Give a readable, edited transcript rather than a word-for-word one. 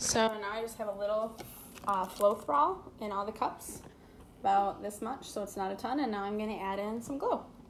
So now I just have a little Floethal in all the cups, about this much, so it's not a ton, and now I'm going to add in some glue.